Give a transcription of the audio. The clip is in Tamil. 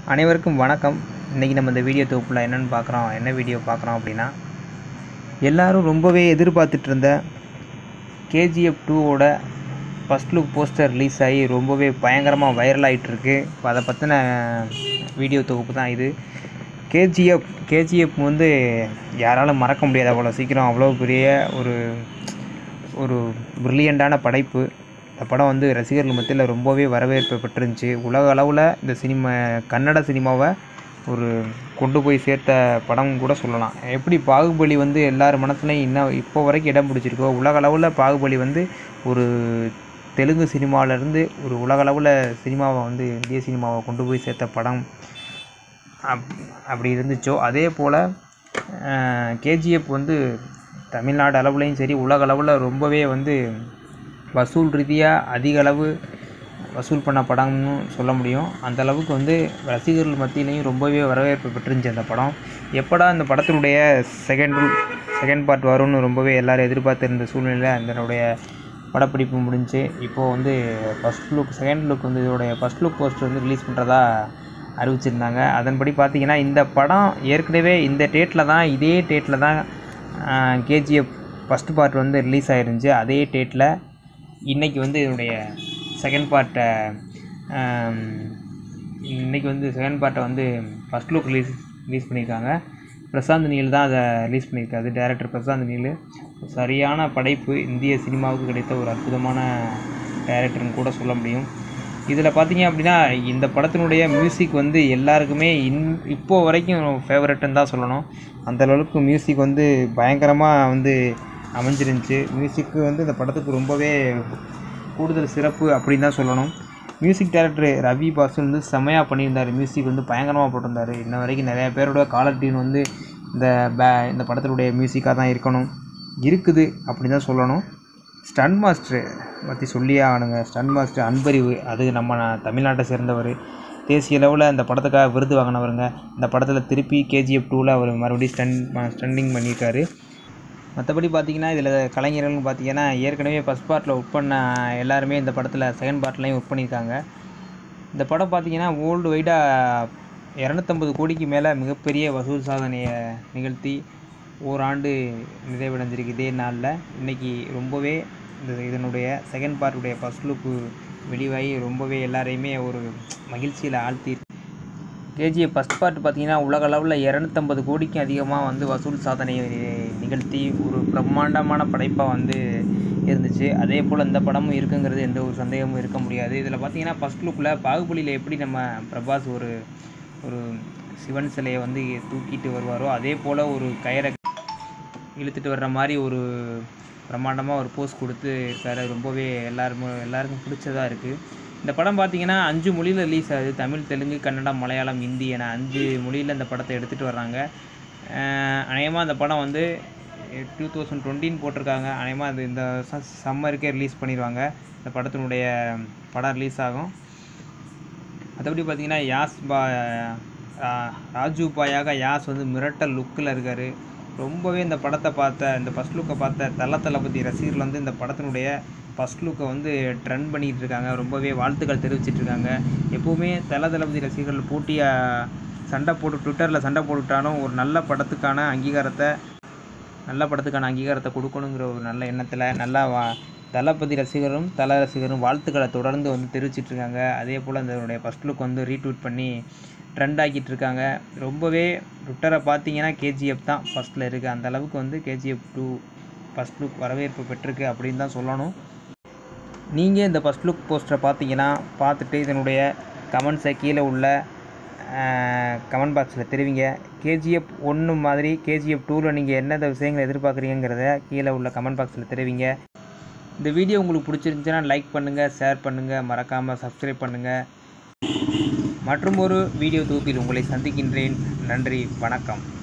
அனைவருக்கும் வணக்கம். இன்றைக்கி நம்ம இந்த வீடியோ தொகுப்பில் என்ன வீடியோ பார்க்குறோம் அப்படின்னா, எல்லோரும் ரொம்பவே எதிர்பார்த்துட்டு இருந்த KGF 2ஓட ஃபஸ்ட் லுக் போஸ்டர் ரிலீஸ் ஆகி ரொம்பவே பயங்கரமாக வைரல் ஆகிட்டுருக்கு. இப்போ அதை பற்றின வீடியோ தொகுப்பு தான் இது. KGF வந்து யாராலும் மறக்க முடியாது. அவ்வளோ சீக்கிரம் அவ்வளோ பெரிய ஒரு பிரில்லியண்டான படைப்பு. இந்த படம் வந்து ரசிகர்கள் மத்தியில் ரொம்பவே வரவேற்பு பெற்றிருந்துச்சு. உலக அளவில் இந்த கன்னட சினிமாவை கொண்டு போய் சேர்த்த படம் கூட சொல்லலாம். எப்படி பாகுபலி வந்து எல்லார் மனசுலையும் இன்னும் இப்போ வரைக்கும் இடம் பிடிச்சிருக்கோ, உலக அளவில் பாகுபலி வந்து ஒரு தெலுங்கு சினிமாவிலேருந்து ஒரு உலக அளவில் சினிமாவை வந்து இந்திய சினிமாவை கொண்டு போய் சேர்த்த படம் அப்படி இருந்துச்சோ, அதே போல் KGF வந்து தமிழ்நாடு அளவுலேயும் சரி உலக அளவில் ரொம்பவே வந்து வசூல் ரீதியாக அதிக அளவு வசூல் பண்ண படம்னு சொல்ல முடியும். அந்த அளவுக்கு வந்து ரசிகர்கள் மத்தியிலையும் ரொம்பவே வரவேற்பு பெற்றிருந்துச்சு அந்த படம். எப்படா இந்த படத்தினுடைய செகண்ட் பார்ட் வரும்னு ரொம்பவே எல்லோரும் எதிர்பார்த்துருந்த சூழ்நிலையில் அதனுடைய படப்பிடிப்பு முடிஞ்சு இப்போது வந்து செகண்ட் லுக் வந்து இதோடைய ஃபஸ்ட் லுக் போஸ்டர் வந்து ரிலீஸ் பண்ணுறதா அறிவிச்சிருந்தாங்க. அதன்படி பார்த்திங்கன்னா இந்த படம் ஏற்கனவே இதே டேட்டில் தான் KGF ஃபஸ்ட் பார்ட் வந்து ரிலீஸ் ஆகிருந்துச்சு. அதே டேட்டில் இன்றைக்கி வந்து இதனுடைய செகண்ட் பார்ட்டை வந்து ஃபஸ்ட் லுக் ரிலீஸ் பண்ணியிருக்காங்க. பிரசாந்த் நீல் தான் அதை ரிலீஸ் பண்ணியிருக்காரு. டைரக்டர் பிரசாந்த் நீல் சரியான படைப்பு. இந்திய சினிமாவுக்கு கிடைத்த ஒரு அற்புதமான டைரக்டர்னு கூட சொல்ல முடியும். இதில் பார்த்திங்க அப்படின்னா இந்த படத்தினுடைய மியூசிக் வந்து எல்லாருக்குமே இப்போது வரைக்கும் ஃபேவரட்டுன்னு தான் சொல்லணும். அந்தளவுக்கு மியூசிக் வந்து பயங்கரமாக வந்து அமைஞ்சிருந்துச்சு. மியூசிக்கு வந்து இந்த படத்துக்கு ரொம்பவே கூடுதல் சிறப்பு அப்படின்னு தான் சொல்லணும். மியூசிக் டைரக்டர் ரவி பாசு வந்து செமையாக பண்ணியிருந்தார். மியூசிக் வந்து பயங்கரமாக போட்டிருந்தார். இன்ன வரைக்கும் நிறையா பேரோட காலர் டியூன் வந்து இந்த படத்தினுடைய மியூசிக்காக தான் இருக்குது அப்படின்னு தான் சொல்லணும். ஸ்டன் மாஸ்டர் பற்றி சொல்லியே ஆகணுங்க. ஸ்டன் மாஸ்டர் அன்பறிவு, அது நம்ம தமிழ்நாட்டை சேர்ந்தவர். தேசிய அளவில் இந்த படத்துக்காக விருது வாங்கினவருங்க. இந்த படத்தில் திருப்பி KGF 2ல் அவர் மறுபடியும் ஸ்டண்டிங் பண்ணியிருக்காரு. மற்றபடி பார்த்திங்கன்னா இதில் கலைஞர்கள்னு பார்த்திங்கன்னா ஏற்கனவே ஃபஸ்ட் பார்ட்டில் ஒர்க் பண்ண எல்லாருமே இந்த படத்தில் செகண்ட் பார்ட்லையும் ஒர்க் பண்ணியிருக்காங்க. இந்த படம் பார்த்திங்கன்னா வேர்ல்டு வைடாக 250 கோடிக்கு மேலே மிகப்பெரிய வசூல் சாதனையை நிகழ்த்தி ஓராண்டு நிறைவடைஞ்சிருக்கு. இதே நாளில் இன்றைக்கி ரொம்பவே இதனுடைய செகண்ட் பார்ட்டுடைய ஃபஸ்ட் லுக்கு வெளிவாகி ரொம்பவே எல்லாரையுமே ஒரு மகிழ்ச்சியில் ஆழ்த்தி. KGF ஃபஸ்ட் பார்ட் பார்த்திங்கன்னா உலக அளவில் 250 கோடிக்கும் அதிகமாக வந்து வசூல் சாதனையை நிகழ்த்தி ஒரு பிரம்மாண்டமான படைப்பாக வந்து இருந்துச்சு. அதே போல் இந்த படமும் இருக்குங்கிறது எந்த ஒரு சந்தேகமும் இருக்க முடியாது. இதில் பார்த்திங்கன்னா ஃபஸ்ட் லுக்கில் பாகுபலியில் எப்படி நம்ம பிரபாஸ் ஒரு சிவன் சிலையை வந்து தூக்கிட்டு வருவாரோ, அதே போல் ஒரு கயிறை இழுத்துட்டு வர்ற மாதிரி ஒரு பிரம்மாண்டமாக ஒரு போஸ் கொடுத்து இருக்காரு. ரொம்பவே எல்லாருக்கும் பிடிச்சதாக இருக்குது. இந்த படம் பார்த்திங்கன்னா 5 மொழியில் ரிலீஸ் ஆகுது. தமிழ், தெலுங்கு, கன்னடம், மலையாளம், ஹிந்தி என 5 மொழியில் இந்த படத்தை எடுத்துகிட்டு வர்றாங்க. அநேகமாக இந்த படம் வந்து 2020 போட்டிருக்காங்க. அநேகமாக இந்த சம்மருக்கே ரிலீஸ் பண்ணிடுவாங்க. இந்த படத்தினுடைய படம் ரிலீஸ் ஆகும். மற்றபடி பார்த்திங்கன்னா ராஜு பாயாக யாஷ் வந்து மிரட்டல் லுக்கில் இருக்கார். ரொம்பவே இந்த ஃபஸ்ட் லுக்கை பார்த்த தளபதி ரசிகர்கள் வந்து இந்த படத்தினுடைய ஃபஸ்ட் லுக்கை வந்து ட்ரெண்ட் பண்ணிகிட்டு இருக்காங்க. ரொம்பவே வாழ்த்துக்கள் தெரிவிச்சிட்ருக்காங்க. எப்போவுமே தளபதி ரசிகர்கள் போட்டியாக ட்விட்டரில் சண்டை போட்டுட்டாலும் ஒரு நல்ல படத்துக்கான அங்கீகாரத்தை கொடுக்கணுங்கிற ஒரு நல்ல எண்ணத்தில் தளபதி ரசிகரும் வாழ்த்துக்களை தொடர்ந்து வந்து தெரிவிச்சிட்ருக்காங்க. அதே போல் இதனுடைய ஃபஸ்ட் லுக் வந்து ரீட்வீட் பண்ணி ட்ரெண்ட் ஆக்கிட்டு இருக்காங்க. ரொம்பவே ட்விட்டரை பார்த்தீங்கன்னா KGF தான் ஃபஸ்ட்டில் இருக்குது. அந்த அளவுக்கு வந்து KGF 2 ஃபஸ்ட் லுக் வரவேற்பு பெற்றிருக்கு அப்படின்னு தான் சொல்லணும். நீங்கள் இந்த ஃபஸ்ட் லுக் போஸ்டரை பார்த்துட்டு இதனுடைய கமெண்ட்ஸை கீழே உள்ள கமெண்ட் பாக்ஸில் தெரிவிங்க. KGF 1 மாதிரி KGF 2ல் நீங்கள் என்னென்ன விஷயங்கள் எதிர்பார்க்குறீங்கிறத கீழே உள்ள கமெண்ட் பாக்ஸில் தெரிவிங்க. இந்த வீடியோ உங்களுக்கு பிடிச்சிருந்துச்சுன்னா லைக் பண்ணுங்கள், ஷேர் பண்ணுங்கள், மறக்காமல் சப்ஸ்கிரைப் பண்ணுங்கள். மற்றும் ஒரு வீடியோ தொகுப்பில் உங்களை சந்திக்கின்றேன். நன்றி, வணக்கம்.